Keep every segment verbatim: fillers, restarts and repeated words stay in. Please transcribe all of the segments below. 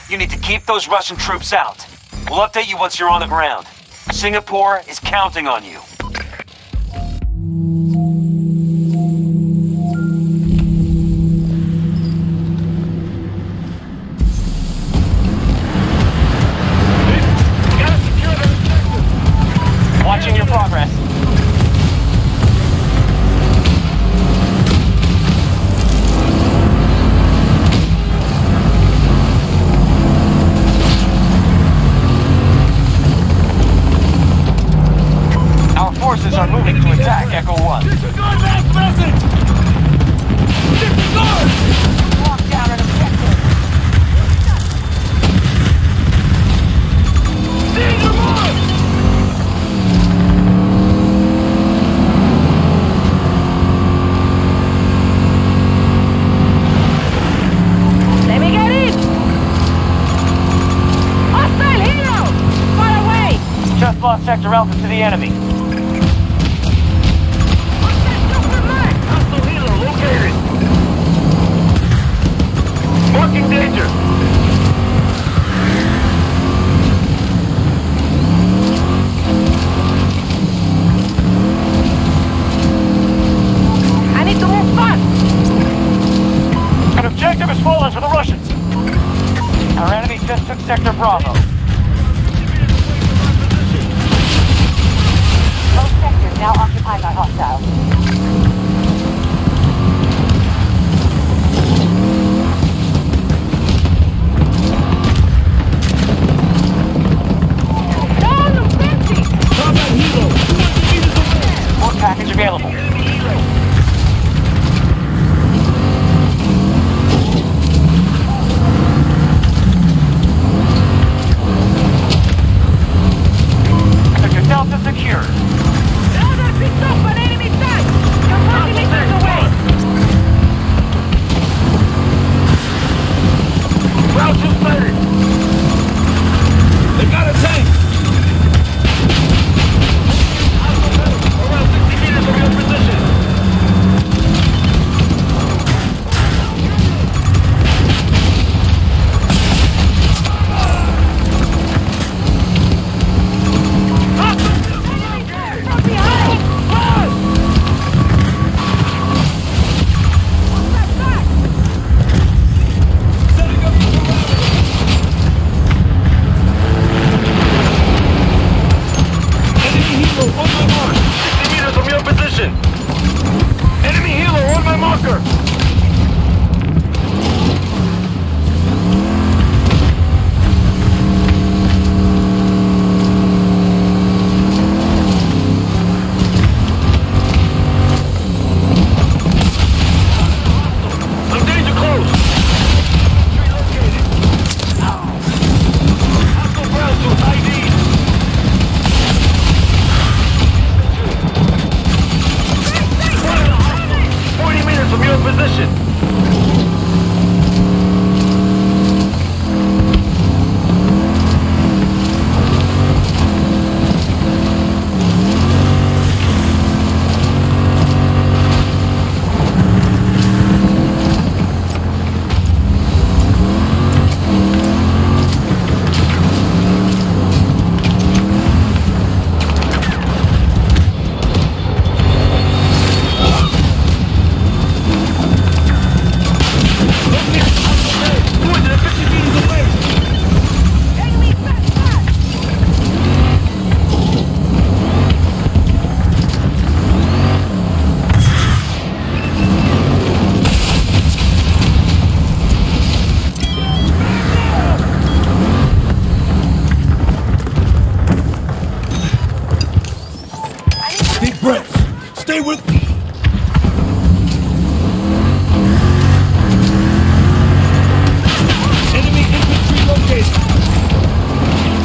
You need to keep those Russian troops out. We'll update you once you're on the ground. Singapore is counting on you. Watching your progress. Our forces are moving to attack Echo One. Disregard last message! Disregard! Lock down an objective. Danger one! Let me get in! Hostile hero! Far away! Just lost Sector Alpha to the enemy. Hostile helo located! Marking danger! I need to move fast! An objective has fallen for the Russians. Our enemy just took Sector Bravo. Both sectors now occupied by hostiles. Down of fifty! Combat helo! two hundred meters away! Support package available. Enemy helo! Sector Delta secure. Radar picked up an enemy tank! You're forty meters away! Route two sighted! They got a tank! Around sixty meters from your position! From behind! Step back! Setting up the enemy helo on my mark! sixty meters from your position! Enemy helo on my marker! I'm danger close! Relocated! Hostile ground to I D! forty meters from your position! two hundred fifty meters away! Enemy back back! Deep breaths! Stay with me! Enemy infantry located!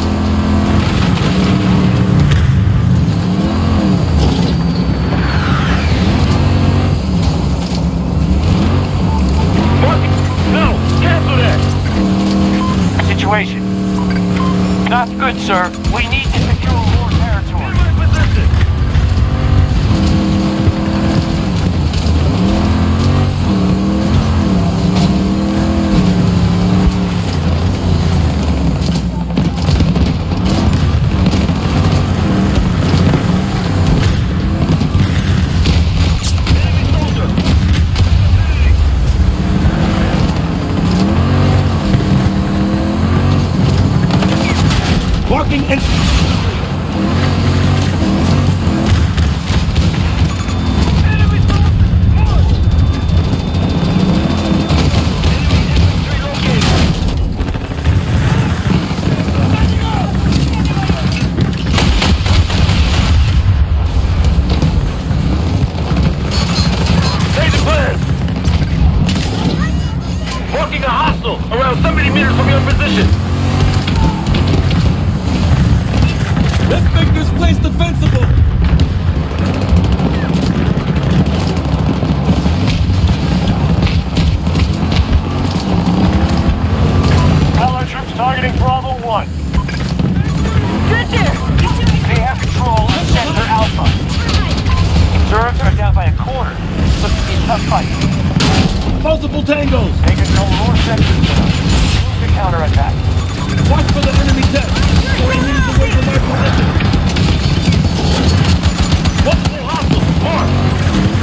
Marking! No! Cancel that! Situation. Not good, sir. We need to secure more territory. In my position! fucking infantry! Around seventy meters from your position. Let's make this place defensible! Allied troops targeting Bravo one. Good there! They have control of Sector Alpha. Reserves are down by a quarter. Looks to be a tough fight. Multiple tangos! They control more sectors now. Move to counterattack. Watch for the enemy tech! forty meters away from my position! Multiple hostiles. Mark.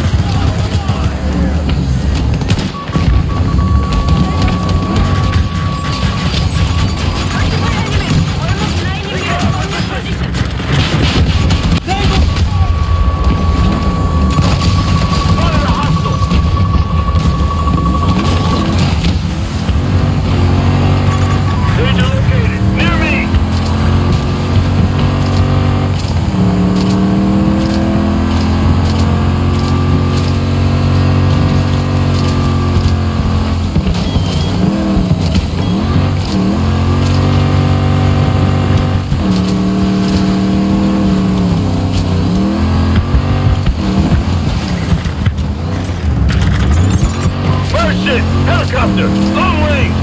Helicopter, long range.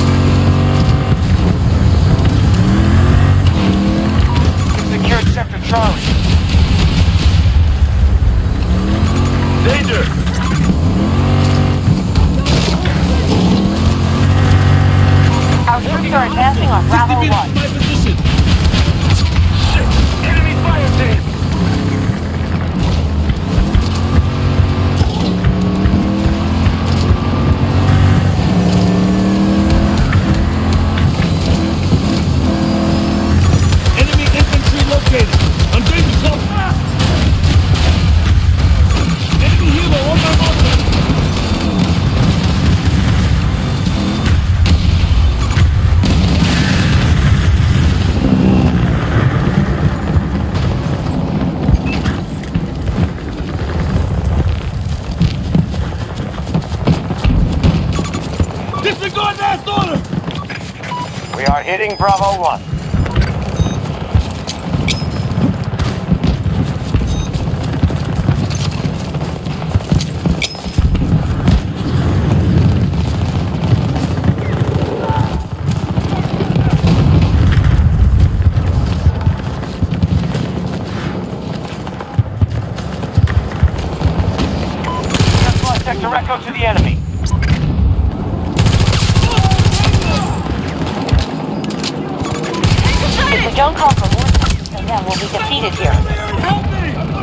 Secured Sector Charlie. Danger. Our troops are advancing on sixty Bravo meters one. from my position! Shit. Enemy fire team. Located. I'm David Cole. Enemy helo on my marker. Disregard last order. We are hitting Bravo one. Sector Echo to the enemy. If we don't call for more troops, then we'll be defeated here. Help me!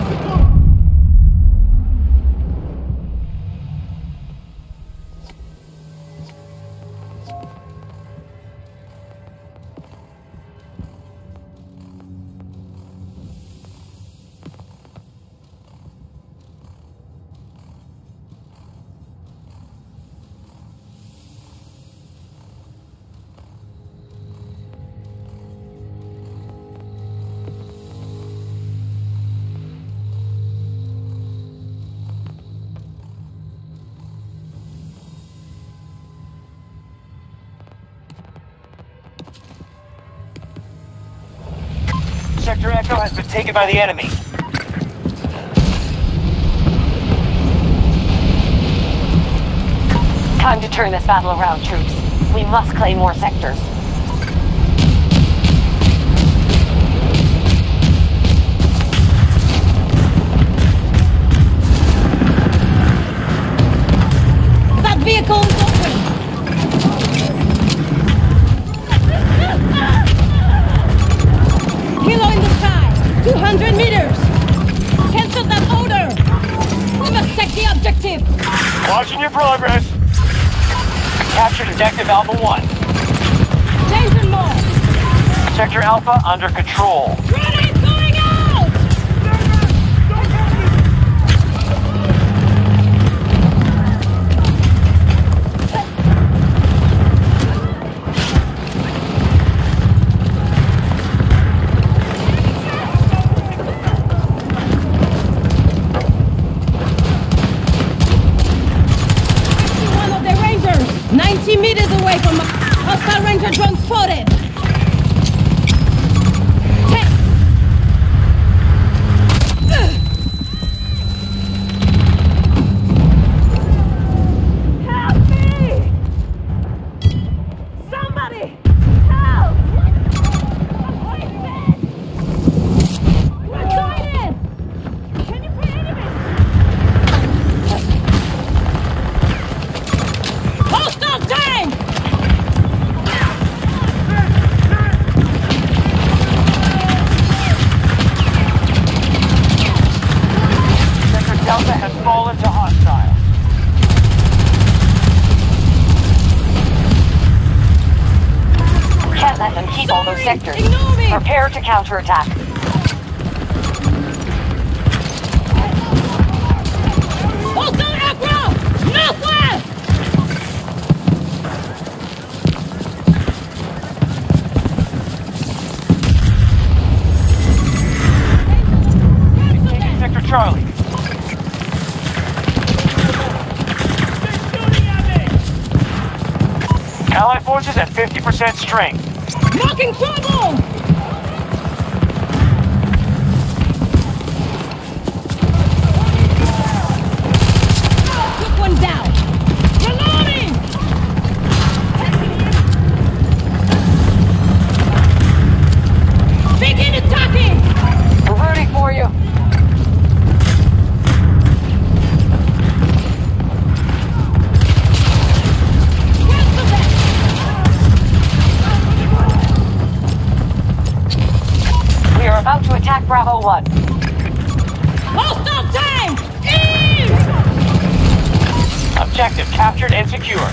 Sector Echo has been taken by the enemy. Time to turn this battle around, troops. We must claim more sectors. That vehicle is open! Helo in the sky! two hundred meters! Cancel that order! We must take the objective! Watching your progress. Captured Objective Alpha one. Danger more! Sector Alpha under control. Grenade going out! One of the Rangers, ninety meters away from a hostile Ranger drone spotted. Delta has fallen to hostile. Can't let them keep all those Sorry, sectors. ignore me. Prepare to counterattack. Hostile aircraft! Northwest! Taking Sector Charlie. Allied forces at fifty percent strength. Marking trouble! Took one down. Reloading! Begin attacking! We're rooting for you. Cancel that! We are about to attack Bravo one. Hostile tank! In! Objective captured and secured.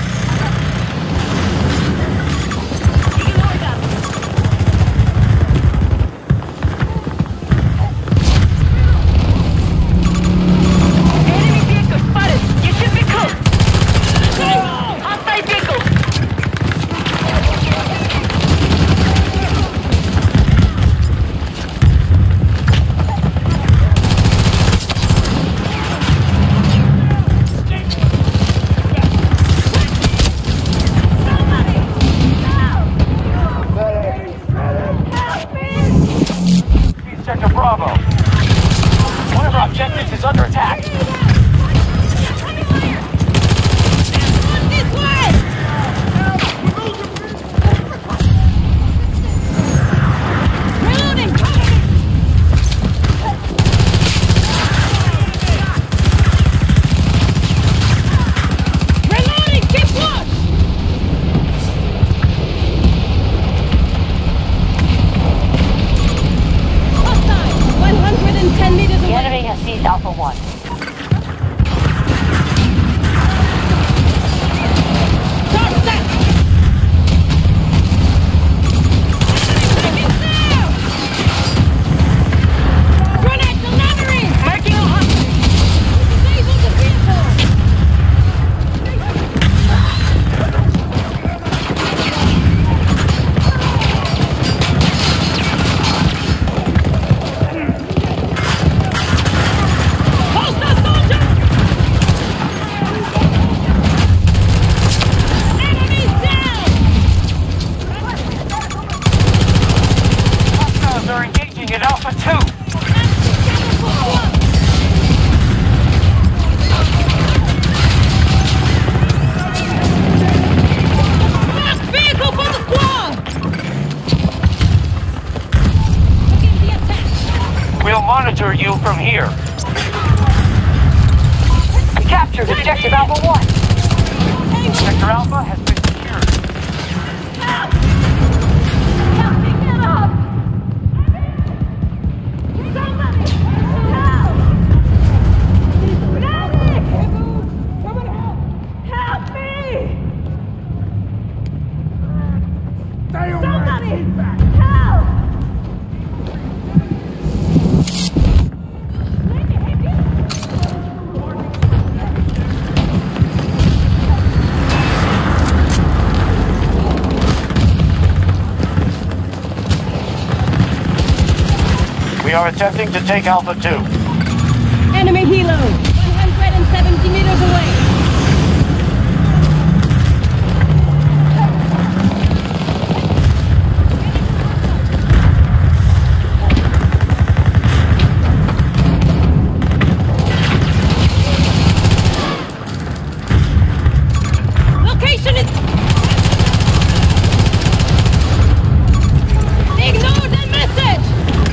Enemy vehicle spotted. You should be cooked. Hostile vehicle. Sector Bravo. One of our objectives is under attack. This way! Reloading! Reloading! Keep watch! Hostile! one hundred ten meters The away! enemy has seized Alpha one. Start set! Taking down! Grenade delivery! Marking a hostage. Disable the vehicle! Hostile soldier! Enemies down! Hostiles are engaging at Alpha two. Mark vehicle for the squad! Begin the attack! We'll monitor you from here. We captured objective Alpha one. Sector Alpha has been secured. Help! Help me get up! Somebody! Help! Medic! Someone help! Help me! Somebody! Help! We are attempting to take Alpha two. Enemy helo, one hundred seventy meters away. Location is... Ignore that message!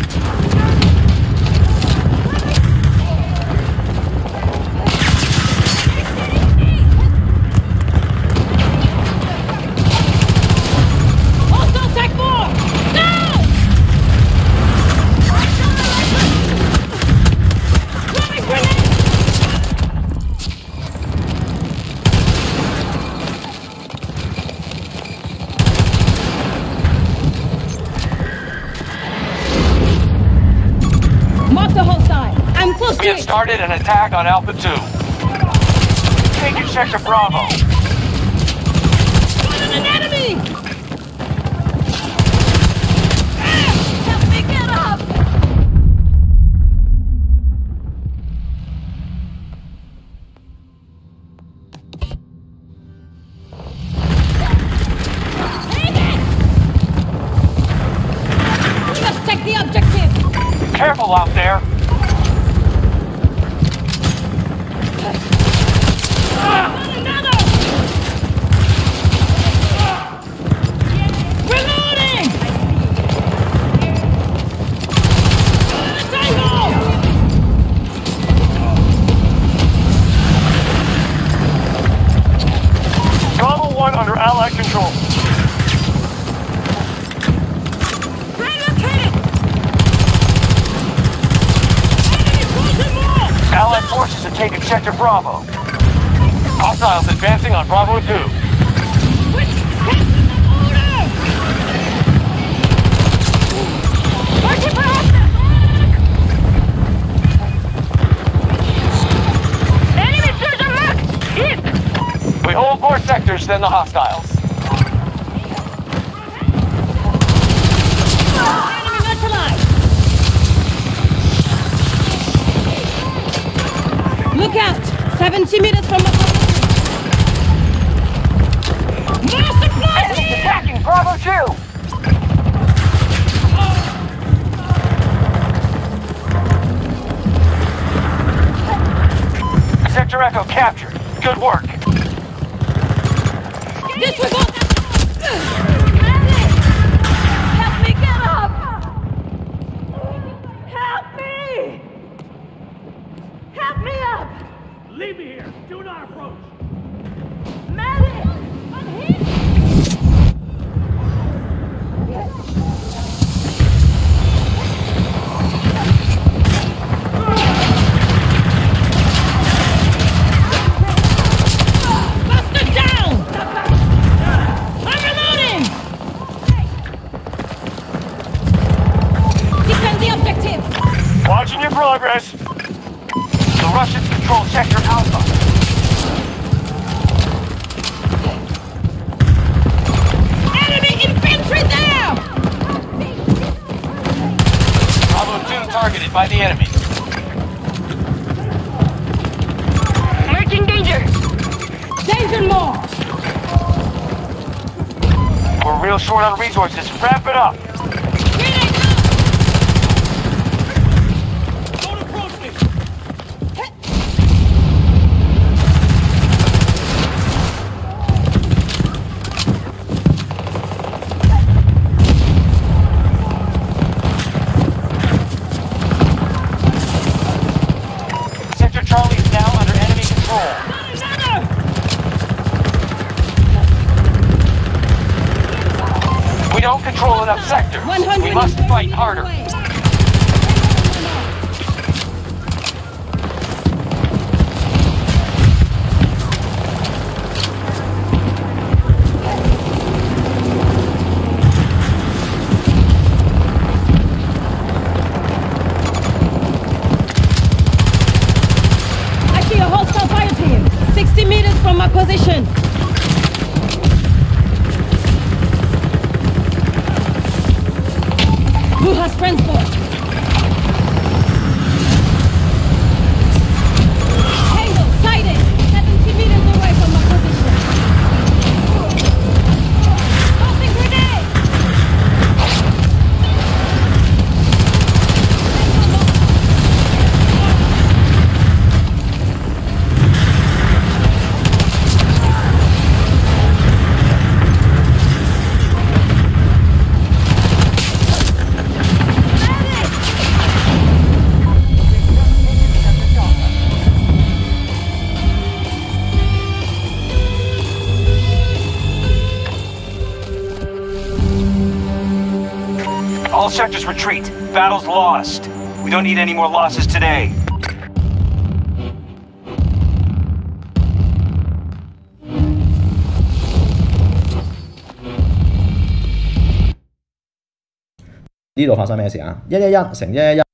Hostile attack more! Now! Throwing grenade! Mark the hostile. I'm close We to have it. started an attack on Alpha two. Taking Sector Bravo. Spotted an enemy! Ah! Help me get up! Let's check the objective! Careful out there. Another! Reloading! Tango! Bravo one under Allied control. Relocated! Enemy closing more! Allied forces have taken Sector Bravo. Hostiles advancing on Bravo two. Which cancel the order! Marching for hostile! Enemy surgeon marked! Hit! We hold more sectors than the hostiles. Enemy neutralized! Look out! seventy meters from the... More supplies Enemies here! attacking Bravo two. Sector Echo captured. Good work. Disregard that! Help me get up! Help me! Help me up! Leave me here. Do not approach. Medic! I'm hit! Buster down! I'm reloading! Defend the objective! Watching your progress. The Russians control Sector Alpha. Enemy infantry there! Bravo two targeted by the enemy. Emerging danger! Danger more! We're real short on resources. Wrap it up. Grenade Don't approach me. Sector Charlie is now under enemy control. Another! We don't control enough sectors. one hundred We must fight harder. away. I see a hostile fire team. sixty meters from my position. Who has transport? All sectors retreat. Battle's lost. We don't need any more losses today. 呢度發生咩事啊？一一一乘一一一